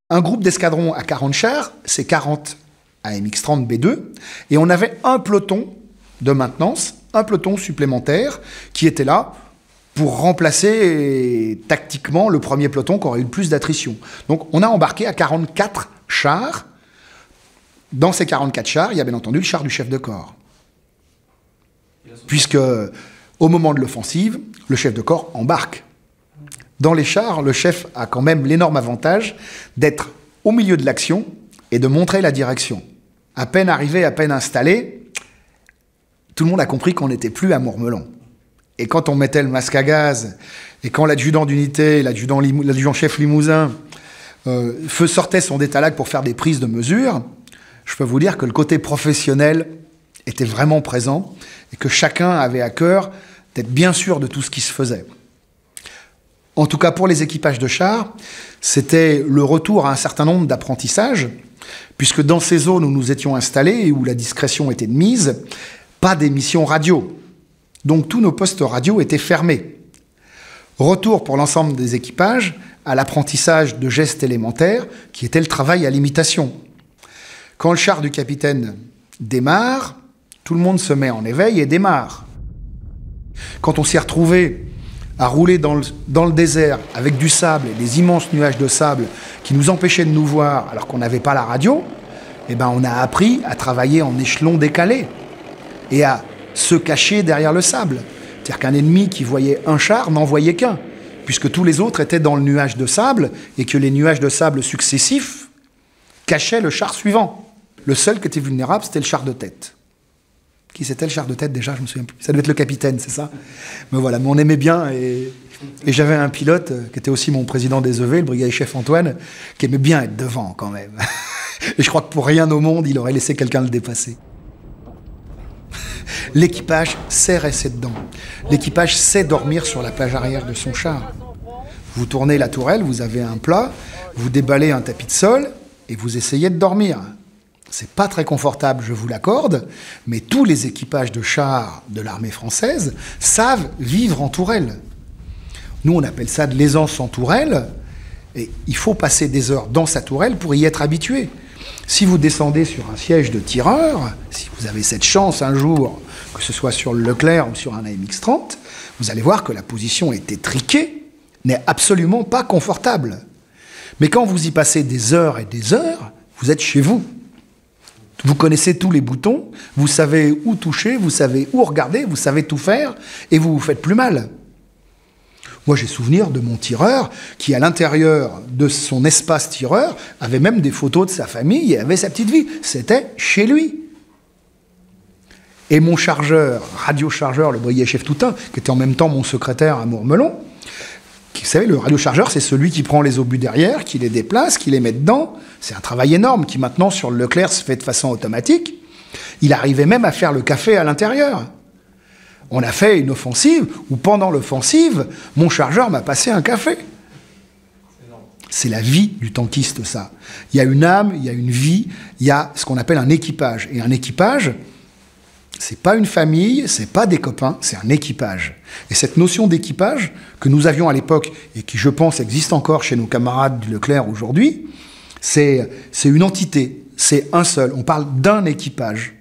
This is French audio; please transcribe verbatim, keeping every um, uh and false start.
Un groupe d'escadron à quarante chars, c'est quarante A M X trente B deux, et on avait un peloton de maintenance, un peloton supplémentaire qui était là pour remplacer tactiquement le premier peloton qui aurait eu le plus d'attrition. Donc on a embarqué à quarante-quatre chars. Dans ces quarante-quatre chars, il y a bien entendu le char du chef de corps. Puisque au moment de l'offensive, le chef de corps embarque. Dans les chars, le chef a quand même l'énorme avantage d'être au milieu de l'action et de montrer la direction. À peine arrivé, à peine installé, tout le monde a compris qu'on n'était plus à Mourmelon. Et quand on mettait le masque à gaz, et quand l'adjudant d'unité, l'adjudant-chef Limousin, euh, sortait son détalac pour faire des prises de mesure, je peux vous dire que le côté professionnel était vraiment présent et que chacun avait à cœur d'être bien sûr de tout ce qui se faisait. En tout cas, pour les équipages de chars, c'était le retour à un certain nombre d'apprentissages, puisque dans ces zones où nous étions installés et où la discrétion était de mise, pas d'émissions radio. Donc tous nos postes radio étaient fermés. Retour pour l'ensemble des équipages à l'apprentissage de gestes élémentaires, qui était le travail à l'imitation. Quand le char du capitaine démarre, tout le monde se met en éveil et démarre. Quand on s'est retrouvé à rouler dans le, dans le désert avec du sable et des immenses nuages de sable qui nous empêchaient de nous voir alors qu'on n'avait pas la radio, eh ben on a appris à travailler en échelon décalé et à se cacher derrière le sable. C'est-à-dire qu'un ennemi qui voyait un char n'en voyait qu'un, puisque tous les autres étaient dans le nuage de sable et que les nuages de sable successifs cachaient le char suivant. Le seul qui était vulnérable, c'était le char de tête. Qui c'était le char de tête déjà? Je me souviens plus. Ça devait être le capitaine, c'est ça? Mais voilà, mais on aimait bien et, et j'avais un pilote qui était aussi mon président des E V, le brigadier chef Antoine, qui aimait bien être devant quand même. Et je crois que pour rien au monde, il aurait laissé quelqu'un le dépasser. L'équipage sait rester dedans. L'équipage sait dormir sur la plage arrière de son char. Vous tournez la tourelle, vous avez un plat, vous déballez un tapis de sol et vous essayez de dormir. C'est pas très confortable, je vous l'accorde, mais tous les équipages de chars de l'armée française savent vivre en tourelle. Nous, on appelle ça de l'aisance en tourelle, et il faut passer des heures dans sa tourelle pour y être habitué. Si vous descendez sur un siège de tireur, si vous avez cette chance un jour, que ce soit sur le Leclerc ou sur un A M X trente, vous allez voir que la position est étriquée, n'est absolument pas confortable. Mais quand vous y passez des heures et des heures, vous êtes chez vous. Vous connaissez tous les boutons, vous savez où toucher, vous savez où regarder, vous savez tout faire, et vous vous faites plus mal. Moi, j'ai souvenir de mon tireur qui, à l'intérieur de son espace tireur, avait même des photos de sa famille et avait sa petite vie. C'était chez lui. Et mon chargeur, radiochargeur, le brigadier chef Toutain, qui était en même temps mon secrétaire à Mourmelon, qui, vous savez, le radiochargeur, c'est celui qui prend les obus derrière, qui les déplace, qui les met dedans. C'est un travail énorme qui, maintenant, sur le Leclerc, se fait de façon automatique. Il arrivait même à faire le café à l'intérieur. On a fait une offensive où, pendant l'offensive, mon chargeur m'a passé un café. C'est la vie du tankiste, ça. Il y a une âme, il y a une vie, il y a ce qu'on appelle un équipage. Et un équipage, c'est pas une famille, c'est pas des copains, c'est un équipage. Et cette notion d'équipage que nous avions à l'époque et qui, je pense, existe encore chez nos camarades du Leclerc aujourd'hui, c'est une entité, c'est un seul. On parle d'un équipage.